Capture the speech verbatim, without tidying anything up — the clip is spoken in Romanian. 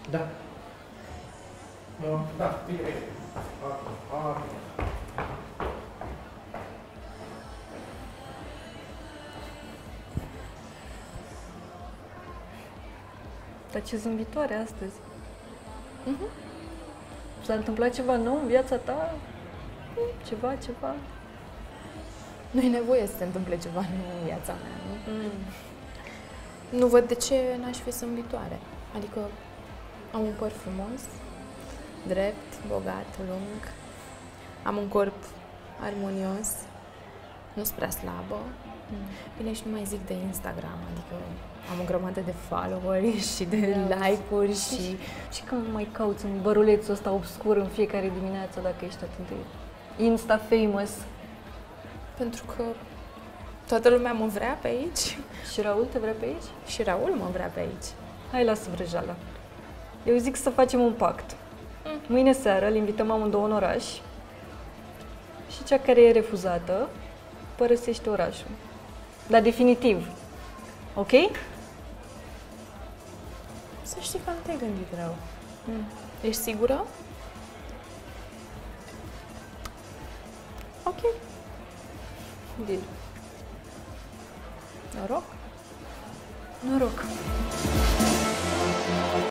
Da. Uh, da, bine, bine. Uh, uh. Dar ce zâmbitoare astăzi. Uh-huh. S-a întâmplat ceva nou în viața ta? Ceva, ceva? Nu e nevoie să se întâmple ceva nou în viața mea, nu? Mm. Nu văd de ce n-aș fi zâmbitoare. Adică am un păr frumos, drept, bogat, lung. Am un corp armonios, nu sunt prea slabă. Mm. Bine, și nu mai zic de Instagram, adică am o grămadă de followeri și de da. like-uri și... Și când mai cauți un bărulețul ăsta obscur în fiecare dimineață dacă ești atât de Insta-famous? Pentru că toată lumea mă vrea pe aici. Și Raul te vrea pe aici? Și Raul mă vrea pe aici. Hai, lasă vrăjeala. Eu zic să facem un pact. Mm. Mâine seară îl invităm amândouă în oraș și cea care e refuzată părăsește orașul. Dar definitiv. Ok? Să știi că nu te-ai gândit rău. Mm. Ești sigură? Ok. Deal. Noroc? Noroc.